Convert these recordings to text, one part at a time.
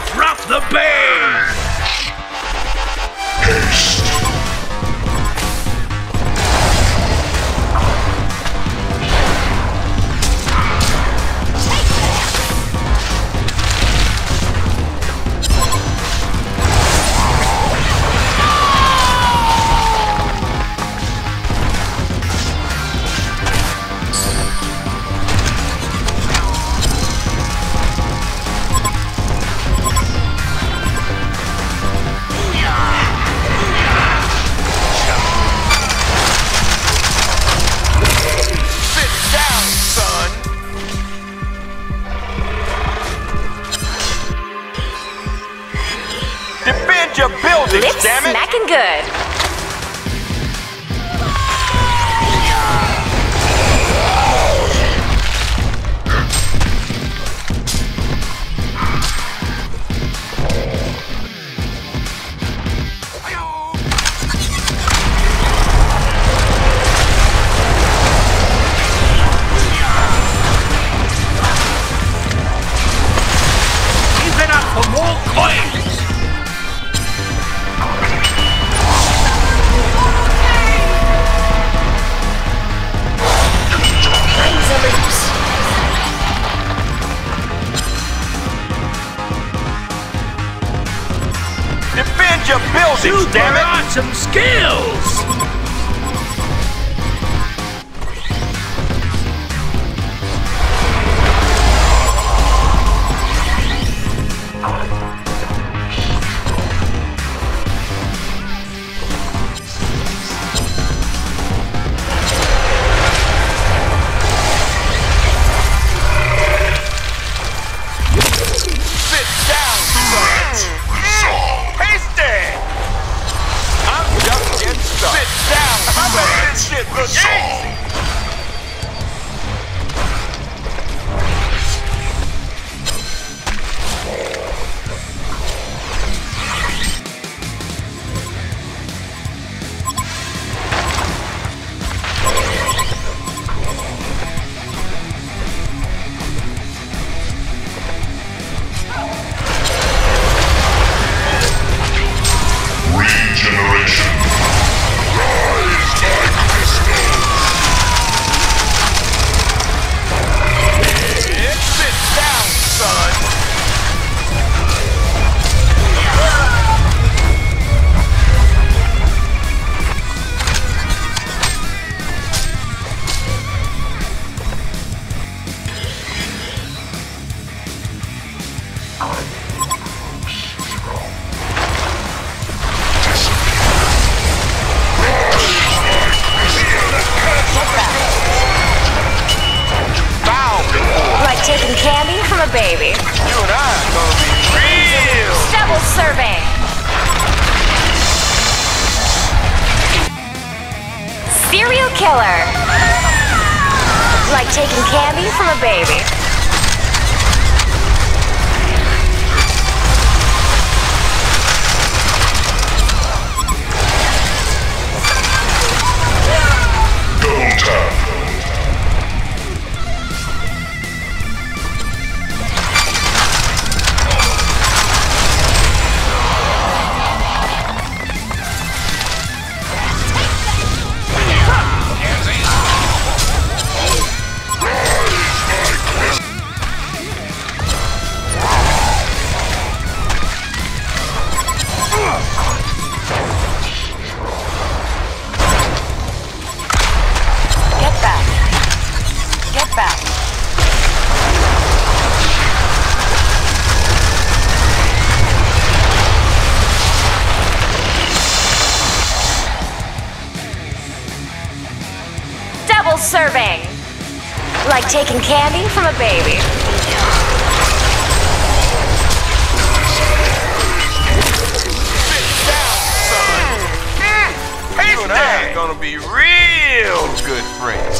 Drop the bait! Your building, damn it! Smacking good. Keep it up for more coins! Defend your buildings, damn it! Awesome skills! Taking candy from a baby. You and I are gonna be real. Double serving. Serial killer. Like taking candy from a baby. Double tap. Serving. Like taking candy from a baby. Sit down, son. You and I are gonna be real good friends.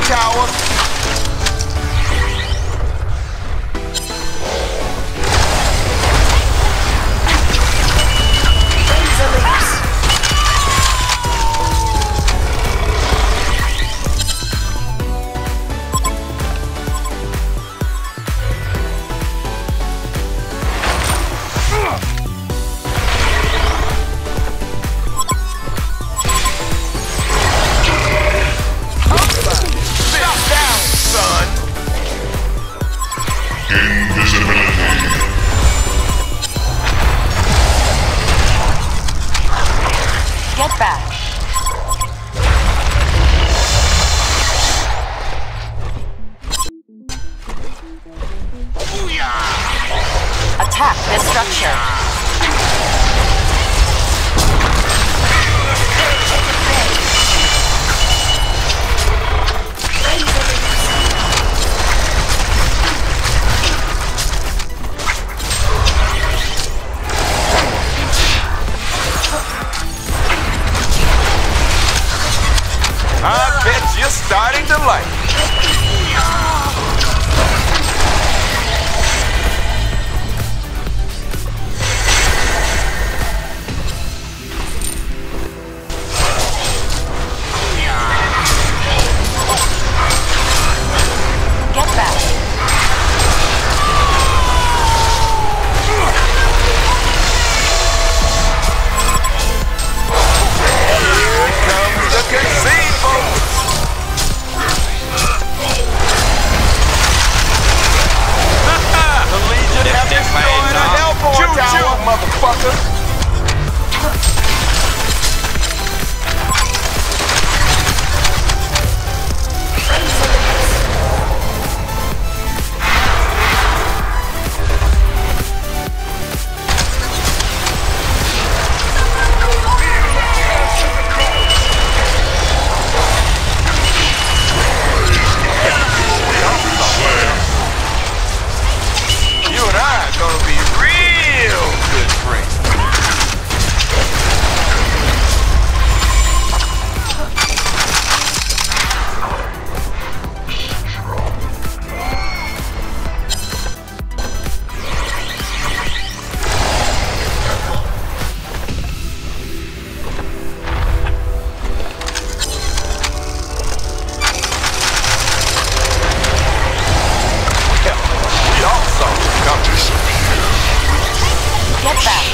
tower. Get back. Attack this structure. I bet you're starting to like it. Get back. Here comes the gazebo. The Legion have destroyed a Hellborn tower, motherfucker. You and I are gonna be real good friends. We all saw it coming. Get back.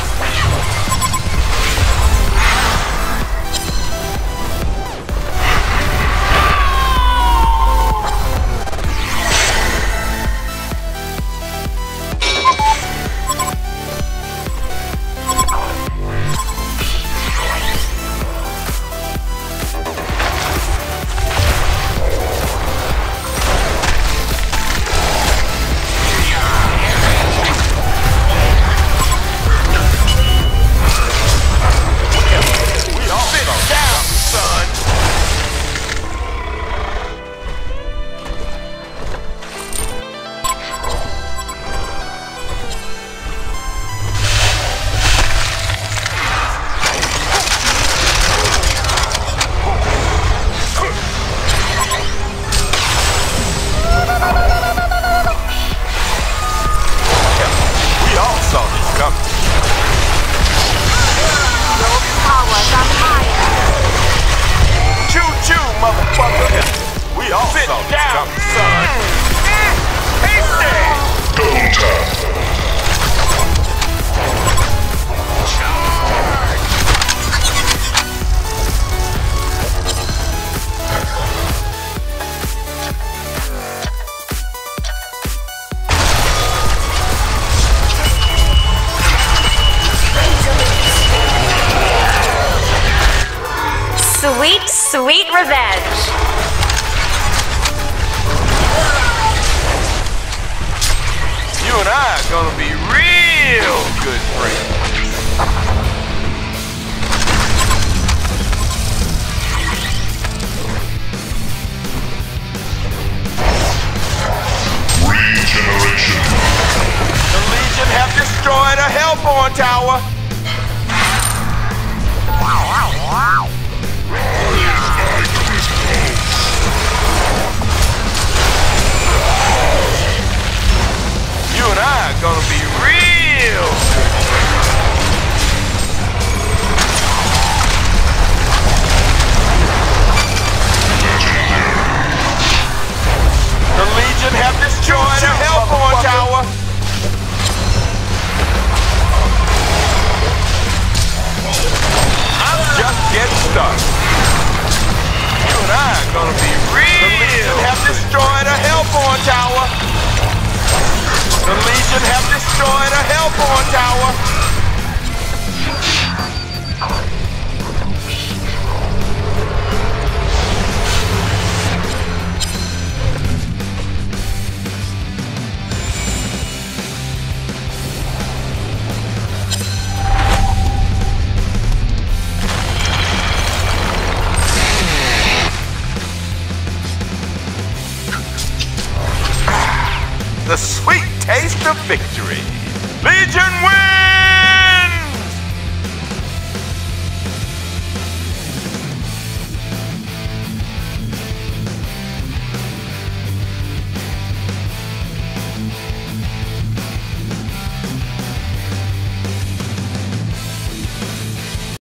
We all saw this coming. Your powers are higher. Choo-choo, motherfucker. We all saw this coming, son. Hasty! Double tap. Sweet, sweet revenge. You and I are gonna be real good friends. Regeneration. The Legion have destroyed a Hellborn tower. gonna be real good. The Legion have destroyed a HoN tower. I'm just getting started. You and I are gonna be real. The Legion have destroyed a HoN tower. The Legion have destroyed a HoN tower. The sweet taste of victory. Legion wins!